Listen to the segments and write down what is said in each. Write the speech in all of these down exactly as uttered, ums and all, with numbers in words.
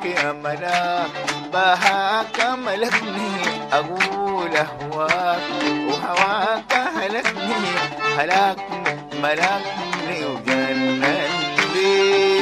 يا ملاك بهاك ملكني أقول أهواك وهواك هلكني هلاكني ملكني وجنني بيك.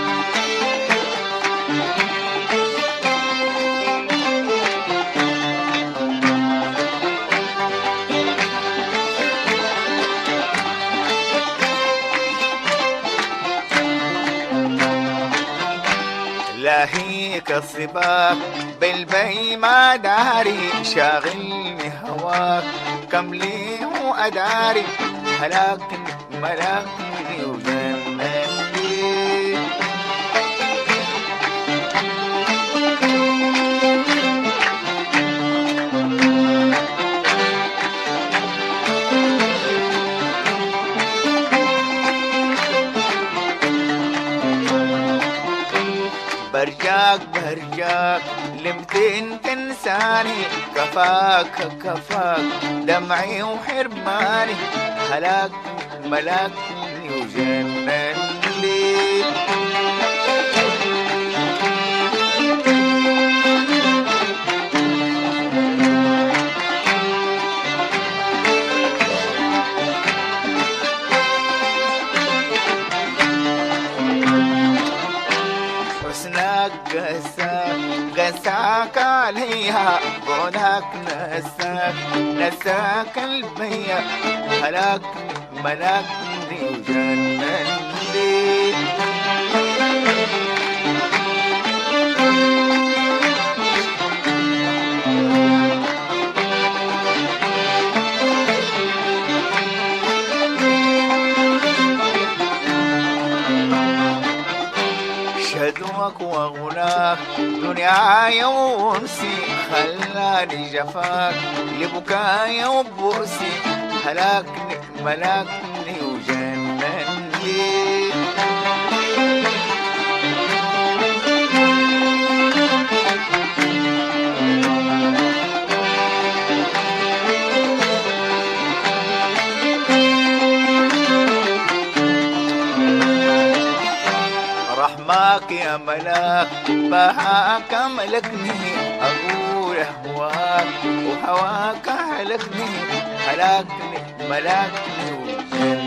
لاهيك الصباك بالبي ما داري شاغلني هواك كم لي وأداري هلاكني ملاكني وجنني. برجاك برجاك لمتين تنساني كفاك كفاك دمعي وحرماني هلاكني ملاكني وجنني ليك. حسنك قساك قساك عليها بعدك نساك نساك البيا هلاكني ملاكني وجنني ليك. شدوك وغلاك دنياي وانسي خلاني جفاك لبكاي وبؤسي هلاكني ملاكني وجنني. رحماك يا ملاك بهاك ملكني أقول أهواك وهواك هلكني هلاكني ملاكني وجنني.